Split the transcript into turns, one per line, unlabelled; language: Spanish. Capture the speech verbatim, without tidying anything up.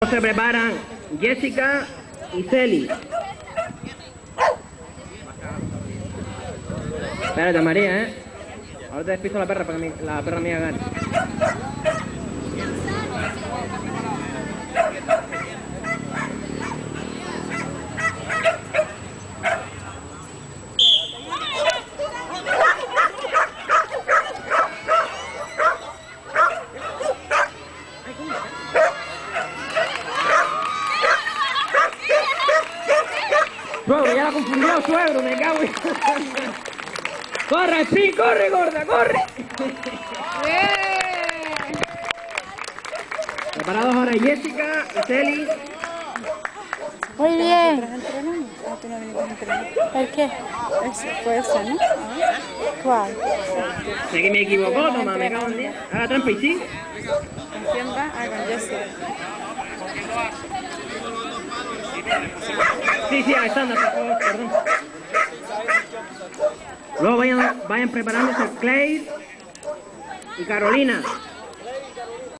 Se preparan Jessica y Celi. Espérate, María, ¿eh? Ahora te despisto a la perra para que mi, la perra mía gane. Suegro, ya la confundió, suegro, me cago en... ¡Corre, sí! ¡Corre, gorda, corre! Preparados ahora Jessica y Celi.
Muy bien. ¿El qué? Ese, puede ser, ¿no? ¿Cuál?
Sé que me equivocó, toma, me cago en diez. Haga trampa y sí.
¿Con quién va? Ah, con Jessica.
Sí, sí, Alexandra, por favor, perdón. Luego vayan, vayan preparándose Claire y Carolina.